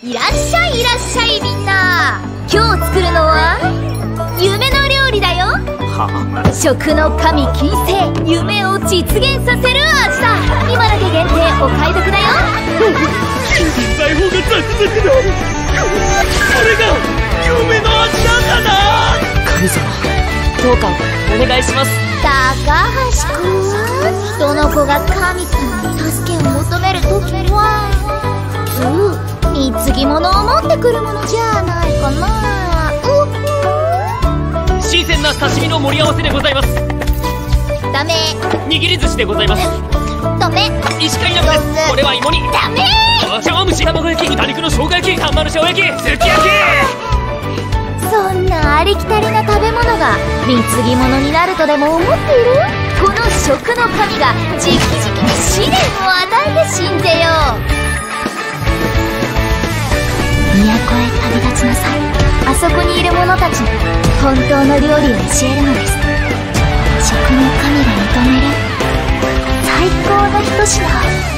いらっしゃいいらっしゃいみんな。今日作るのは夢の料理だよ。食の神金星、夢を実現させる味だ。今だけ限定お買い得だよ。 急に財宝がザクザクだ。これが夢の味なんだな。神様、どうかお願いします。 高橋くん、人の子が神様に助けを求めるときは貢ぎ物を持ってくるものじゃないかな。 新鮮な刺身の盛り合わせでございます。 ダメ。 握り寿司でございます。 ダメ。 石狩鍋です。これは芋煮。 ダメ。 茶碗蒸し、卵焼き、豚肉の生姜焼き、サンマの生姜焼き、すき焼き。 そんなありきたりな食べ物が貢ぎ物になるとでも思っている？この食の神がじきじきに試練を与えて死んぜよ。都へ旅立ちなさい。あそこにいる者たちに本当の料理を教えるのです。食の神が認める最高の一品。